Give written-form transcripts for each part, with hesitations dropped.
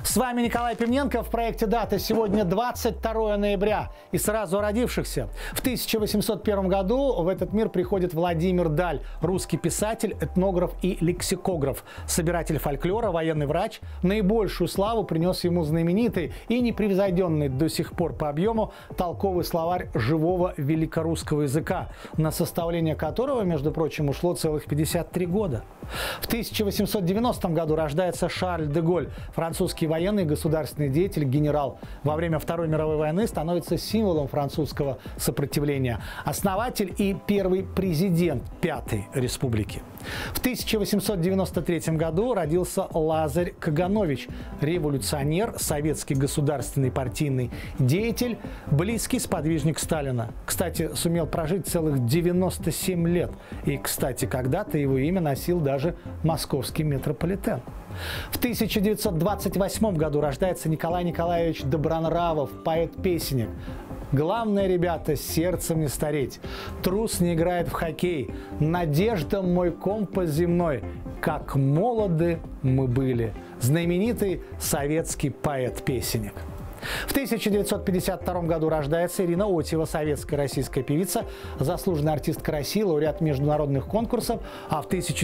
С вами Николай Пивненко в проекте «Дата». Сегодня 22 ноября. И сразу о родившихся. В 1801 году в этот мир приходит Владимир Даль, русский писатель, этнограф и лексикограф, собиратель фольклора, военный врач. Наибольшую славу принес ему знаменитый и непревзойденный до сих пор по объему толковый словарь живого великорусского языка, на составление которого, между прочим, ушло целых 53 года. В 1890 году рождается Шарль де Голль, французский военный и государственный деятель, генерал. Во время Второй мировой войны становится символом французского сопротивления. Основатель и первый президент Пятой Республики. В 1893 году родился Лазарь Каганович, революционер, советский государственный партийный деятель, близкий сподвижник Сталина. Кстати, сумел прожить целых 97 лет. И, кстати, когда-то его имя носил даже московский метрополитен. В 1928 году рождается Николай Николаевич Добронравов, поэт-песенник. Главное, ребята, сердцем не стареть. Трус не играет в хоккей. Надежда мой компас земной. Как молоды мы были. Знаменитый советский поэт-песенник. В 1952 году рождается Ирина Отьева, советская российская певица, заслуженная артистка России, лауреат международных конкурсов. А в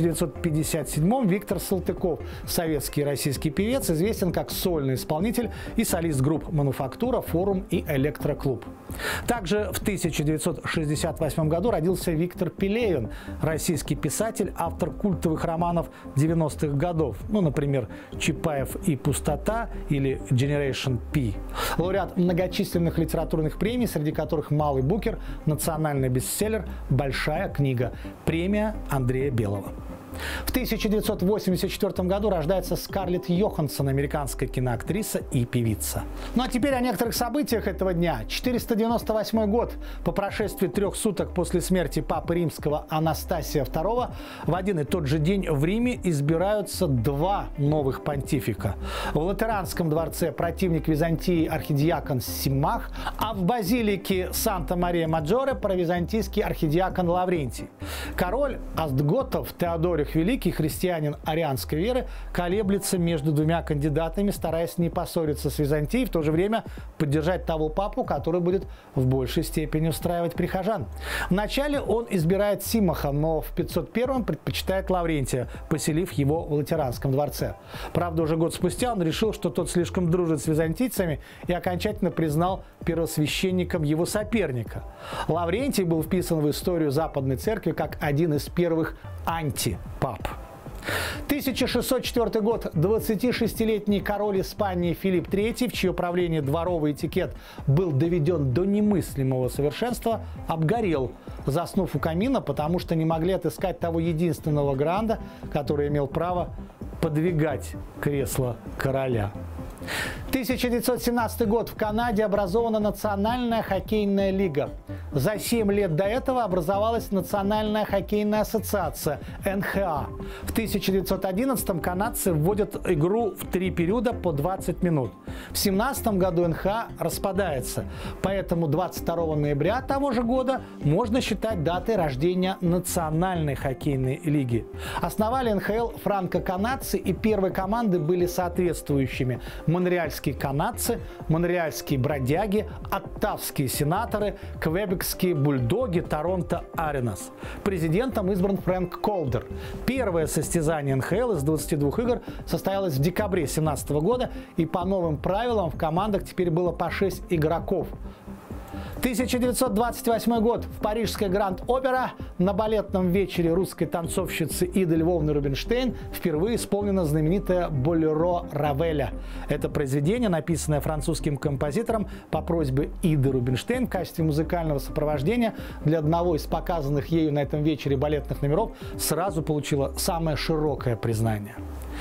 1957 Виктор Салтыков, советский и российский певец, известен как сольный исполнитель и солист групп «Мануфактура», «Форум» и «Электроклуб». Также в 1968 году родился Виктор Пелевин, российский писатель, автор культовых романов 90-х годов, например, «Чапаев и пустота» или «Generation P». Лауреат многочисленных литературных премий, среди которых «Малый Букер», национальный бестселлер, «Большая книга», премия Андрея Белого. В 1984 году рождается Скарлетт Йоханссон, американская киноактриса и певица. Ну а теперь о некоторых событиях этого дня. 498 год. По прошествии 3 суток после смерти Папы Римского Анастасия II в один и тот же день в Риме избираются 2 новых понтифика. В Латеранском дворце противник Византии архидиакон Симмах, а в базилике Санта-Мария-Маджоре провизантийский архидиакон Лаврентий. Король остготов Теодорий Великий, христианин арианской веры, колеблется между 2 кандидатами, стараясь не поссориться с Византией, в то же время поддержать того папу, который будет в большей степени устраивать прихожан. Вначале он избирает Симмаха, но в 501-м предпочитает Лаврентия, поселив его в Латеранском дворце. Правда, уже год спустя он решил, что тот слишком дружит с византийцами, и окончательно признал первосвященником его соперника. Лаврентий был вписан в историю Западной Церкви как один из первых антипап. 1604 год. 26-летний король Испании Филипп III, в чье правление дворовый этикет был доведен до немыслимого совершенства, обгорел, заснув у камина, потому что не могли отыскать того единственного гранда, который имел право подвигать кресло короля. 1917 год. В Канаде образована Национальная хоккейная лига. За 7 лет до этого образовалась Национальная хоккейная ассоциация НХА. В 1911 канадцы вводят игру в 3 периода по 20 минут. В 1917 году НХА распадается, поэтому 22 ноября того же года можно считать датой рождения Национальной хоккейной лиги. Основали НХЛ франко-канадцы, и первые команды были соответствующими: монреальские канадцы, монреальские бродяги, оттавские сенаторы, квебекские бульдоги, Торонто Аренас. Президентом избран Фрэнк Колдер. Первое состязание НХЛ из 22 игр состоялось в декабре 2017 года, и по новым правилам в командах теперь было по 6 игроков. 1928 год. В парижской Гранд-Опера на балетном вечере русской танцовщицы Иды Львовны Рубинштейн впервые исполнено знаменитое «Болеро» Равеля. Это произведение, написанное французским композитором по просьбе Иды Рубинштейн в качестве музыкального сопровождения для одного из показанных ею на этом вечере балетных номеров, сразу получило самое широкое признание.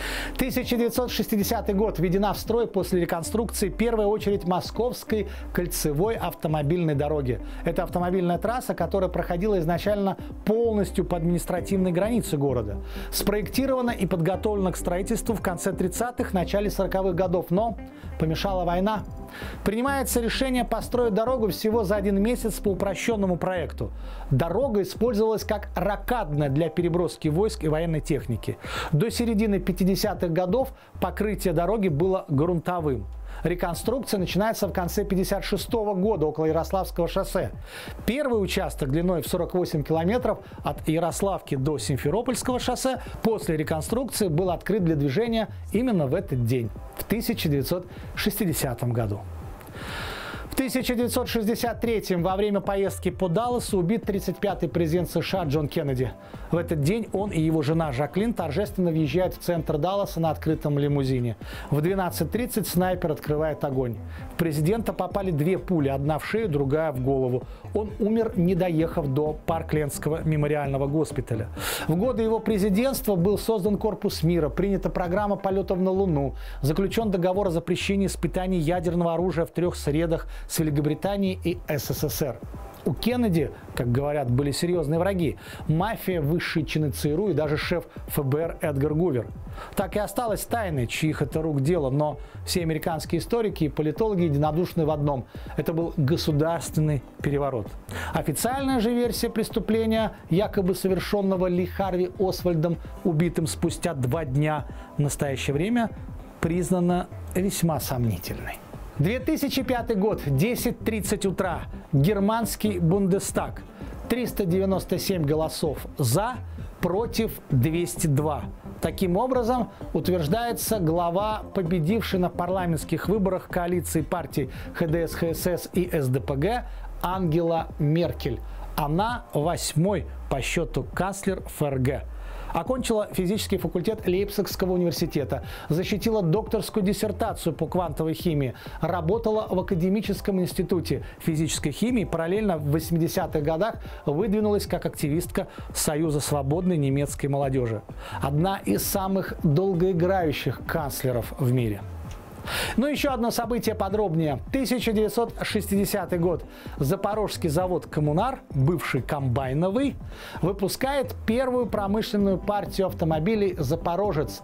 1960 год. Введена в строй после реконструкции первая очередь Московской кольцевой автомобильной дороги. Это автомобильная трасса, которая проходила изначально полностью по административной границе города. Спроектирована и подготовлена к строительству в конце 30-х, начале 40-х годов, но помешала война. Принимается решение построить дорогу всего за 1 месяц по упрощенному проекту. Дорога использовалась как рокадная для переброски войск и военной техники. До середины 50-х годов покрытие дороги было грунтовым. Реконструкция начинается в конце 1956 года около Ярославского шоссе. Первый участок длиной в 48 километров от Ярославки до Симферопольского шоссе после реконструкции был открыт для движения именно в этот день, в 1960 году. В 1963 во время поездки по Далласу убит 35-й президент США Джон Кеннеди. В этот день он и его жена Жаклин торжественно въезжают в центр Далласа на открытом лимузине. В 12:30 снайпер открывает огонь. В президента попали 2 пули, одна в шею, другая в голову. Он умер, не доехав до Парклендского мемориального госпиталя. В годы его президентства был создан Корпус мира, принята программа полетов на Луну, заключен договор о запрещении испытаний ядерного оружия в 3 средах с Великобританией и СССР. У Кеннеди, как говорят, были серьезные враги. Мафия, высшие чины ЦРУ и даже шеф ФБР Эдгар Гувер. Так и осталось тайной, чьих это рук дело, но все американские историки и политологи единодушны в одном – это был государственный переворот. Официальная же версия преступления, якобы совершенного Ли Харви Освальдом, убитым спустя 2 дня, в настоящее время признана весьма сомнительной. 2005 год, 10:30 утра. Германский Бундестаг. 397 голосов «за», против 202. Таким образом, утверждается глава победившей на парламентских выборах коалиции партий ХДС, ХСС и СДПГ Ангела Меркель. Она 8-й по счету канцлер ФРГ. Окончила физический факультет Лейпцигского университета, защитила докторскую диссертацию по квантовой химии, работала в Академическом институте физической химии, параллельно в 80-х годах выдвинулась как активистка Союза свободной немецкой молодежи. Одна из самых долгоиграющих канцлеров в мире. Ну, еще одно событие подробнее. 1960 год. Запорожский завод «Коммунар», бывший комбайновый, выпускает первую промышленную партию автомобилей «Запорожец»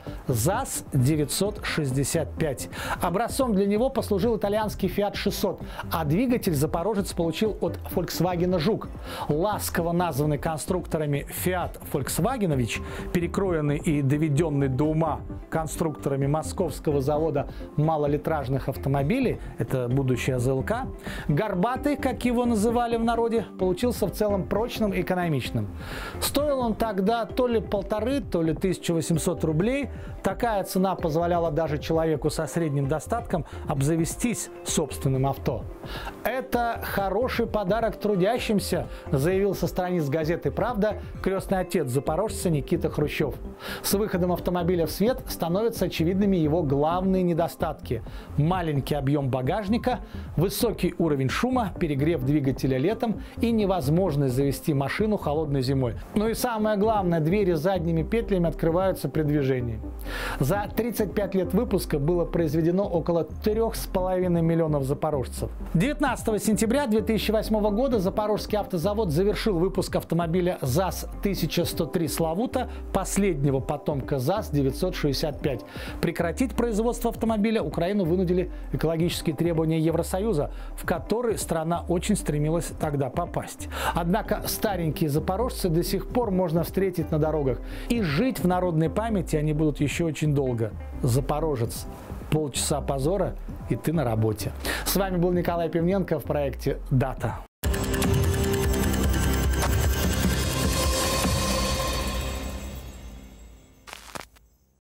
ЗАЗ-965. Образцом для него послужил итальянский Fiat 600, а двигатель «Запорожец» получил от Volkswagen «Жук». Ласково названный конструкторами Fiat Volkswagenovich, перекроенный и доведенный до ума конструкторами московского завода малолитражных автомобилей, это будущее ЗЛК, горбатый, как его называли в народе, получился в целом прочным и экономичным. Стоил он тогда то ли 1500, то ли 1800 рублей. Такая цена позволяла даже человеку со средним достатком обзавестись собственным авто. Это хороший подарок трудящимся, заявил со страниц газеты «Правда» крестный отец запорожца Никита Хрущев. С выходом автомобиля в свет становятся очевидными его главные недостатки. Маленький объем багажника, высокий уровень шума, перегрев двигателя летом и невозможность завести машину холодной зимой. Ну и самое главное, двери с задними петлями открываются при движении. За 35 лет выпуска было произведено около 3,5 миллионов запорожцев. 19 сентября 2008 года Запорожский автозавод завершил выпуск автомобиля ЗАЗ-1103 «Славута», последнего потомка ЗАЗ-965. Прекратить производство автомобиля Украину вынудили экологические требования Евросоюза, в который страна очень стремилась тогда попасть. Однако старенькие запорожцы до сих пор можно встретить на дорогах. И жить в народной памяти они будут еще очень долго. Запорожец. Полчаса позора, и ты на работе. С вами был Николай Пивненко в проекте «Дата».